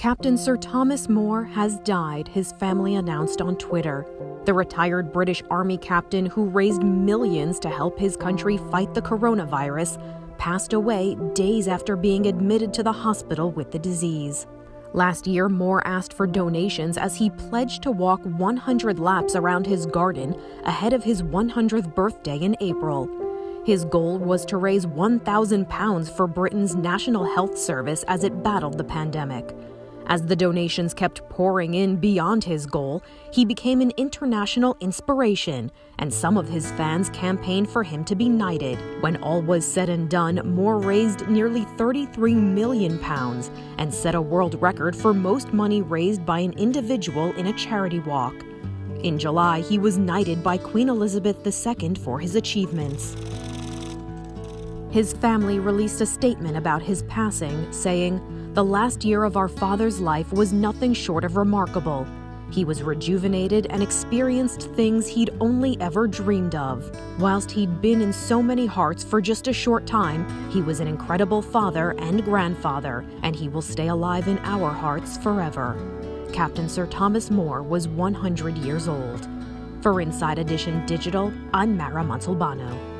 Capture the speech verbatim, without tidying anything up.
Captain Sir Thomas More has died, his family announced on Twitter. The retired British Army captain who raised millions to help his country fight the coronavirus passed away days after being admitted to the hospital with the disease. Last year, Moore asked for donations as he pledged to walk one hundred laps around his garden ahead of his one hundredth birthday in April. His goal was to raise one thousand pounds for Britain's National Health Service as it battled the pandemic. As the donations kept pouring in beyond his goal, he became an international inspiration, and some of his fans campaigned for him to be knighted. When all was said and done, Moore raised nearly thirty-three million pounds and set a world record for most money raised by an individual in a charity walk. In July, he was knighted by Queen Elizabeth the Second for his achievements. His family released a statement about his passing, saying, "The last year of our father's life was nothing short of remarkable. He was rejuvenated and experienced things he'd only ever dreamed of. Whilst he'd been in so many hearts for just a short time, he was an incredible father and grandfather, and he will stay alive in our hearts forever." Captain Sir Thomas More was one hundred years old. For Inside Edition Digital, I'm Mara Montalbano.